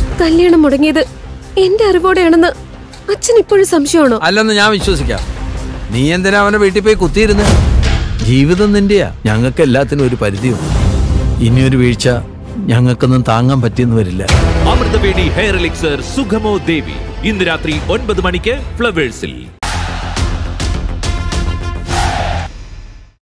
കല്യാണം മുടങ്ങിയത് എന്റെ അറിവോടെയാണെന്ന് അച്ഛൻ ഇപ്പോഴും സംശയമാണോ? അല്ലെന്ന് ഞാൻ വിശ്വസിക്കാം. നീ എന്തിനാ അവനെ വീട്ടിൽ പോയി കുത്തിയിരുന്ന്? ജീവിതം നിന്റെയാ. ഞങ്ങൾക്ക് എല്ലാത്തിനും ഒരു പരിധിയുണ്ട്. ഇനിയൊരു വീഴ്ച ഞങ്ങൾക്കൊന്നും താങ്ങാൻ പറ്റിയെന്ന് വരില്ല. അമൃതവേണി ഹെയർ എലിക്സർ സുഖമോ ദേവി ഇന്ന് രാത്രി 9 മണിക്ക് ഫ്ലവേഴ്സിൽ.